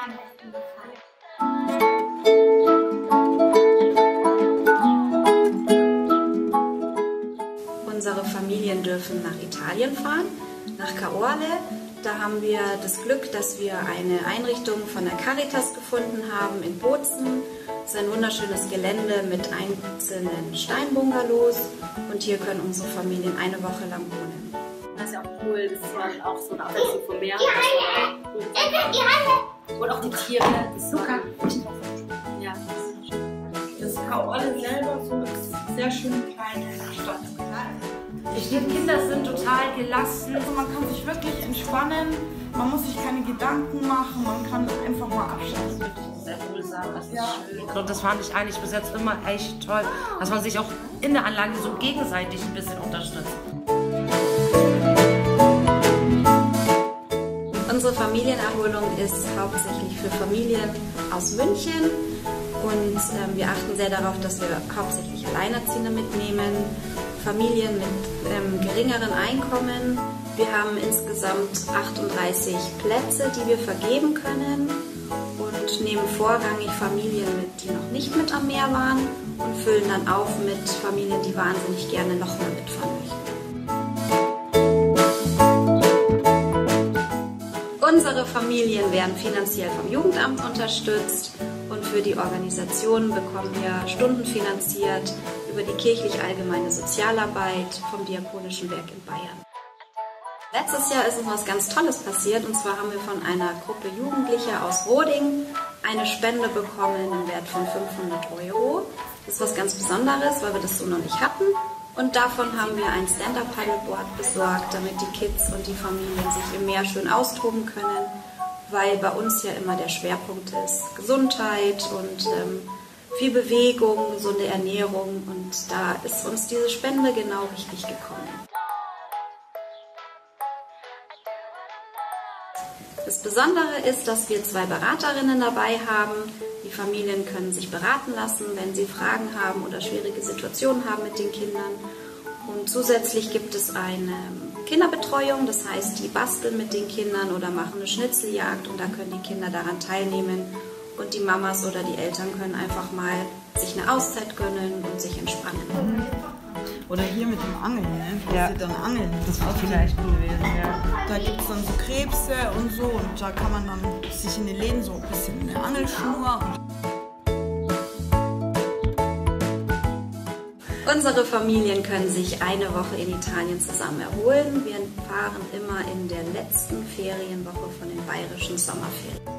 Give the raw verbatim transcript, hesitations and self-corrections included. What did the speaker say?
am besten gefallen? Unsere Familien dürfen nach Italien fahren, nach Caorle. Da haben wir das Glück, dass wir eine Einrichtung von der Caritas gefunden haben in Bozen. Es ist ein wunderschönes Gelände mit einzelnen Steinbungalows und hier können unsere Familien eine Woche lang wohnen. Das ist ja auch cool, dass man auch so eine Abwechslung vom Meer hat. Und auch die Tiere. Das ist super. Ja. Das Caorle selber so ist sehr schön kleine Stadt. Die Kinder sind total gelassen. Also man kann sich wirklich entspannen, man muss sich keine Gedanken machen, man kann einfach mal abschalten. Sehr wohlsam, das ist ja. schön. Und das fand ich eigentlich bis jetzt immer echt toll, dass man sich auch in der Anlage so gegenseitig ein bisschen unterstützt. Unsere Familienerholung ist hauptsächlich für Familien aus München und ähm, wir achten sehr darauf, dass wir hauptsächlich Alleinerziehende mitnehmen, Familien mit ähm, geringeren Einkommen. Wir haben insgesamt achtunddreißig Plätze, die wir vergeben können und nehmen vorrangig Familien mit, die noch nicht mit am Meer waren und füllen dann auf mit Familien, die wahnsinnig gerne nochmal mitfahren möchten. Unsere Familien werden finanziell vom Jugendamt unterstützt und für die Organisation bekommen wir Stunden finanziert über die kirchlich-allgemeine Sozialarbeit vom Diakonischen Werk in Bayern. Letztes Jahr ist uns was ganz Tolles passiert und zwar haben wir von einer Gruppe Jugendlicher aus Roding eine Spende bekommen im Wert von fünfhundert Euro. Das ist was ganz Besonderes, weil wir das so noch nicht hatten. Und davon haben wir ein Stand-Up-Paddleboard besorgt, damit die Kids und die Familien sich im Meer schön austoben können, weil bei uns ja immer der Schwerpunkt ist Gesundheit und ähm, viel Bewegung, gesunde Ernährung und da ist uns diese Spende genau richtig gekommen. Das Besondere ist, dass wir zwei Beraterinnen dabei haben. Die Familien können sich beraten lassen, wenn sie Fragen haben oder schwierige Situationen haben mit den Kindern. Und zusätzlich gibt es eine Kinderbetreuung, das heißt, die basteln mit den Kindern oder machen eine Schnitzeljagd und da können die Kinder daran teilnehmen. Und die Mamas oder die Eltern können einfach mal sich eine Auszeit gönnen und sich entspannen. Oder hier mit dem Angeln, ne? Dass Ja. sie dann angeln. Das war vielleicht cool gewesen, ja. Da gibt es dann so Krebse und so und da kann man dann sich in den Läden so ein bisschen eine Angelschnur. Unsere Familien können sich eine Woche in Italien zusammen erholen. Wir fahren immer in der letzten Ferienwoche von den bayerischen Sommerferien.